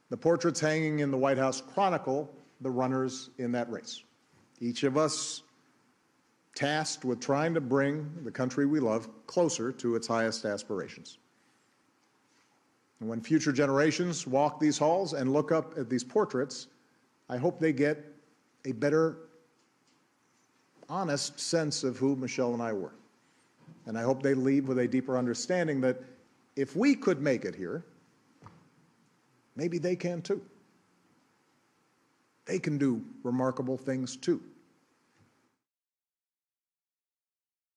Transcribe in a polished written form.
The portraits hanging in the White House chronicle the runners in that race, each of us tasked with trying to bring the country we love closer to its highest aspirations. And when future generations walk these halls and look up at these portraits, I hope they get a better, honest sense of who Michelle and I were. And I hope they leave with a deeper understanding that if we could make it here, maybe they can too. They can do remarkable things too.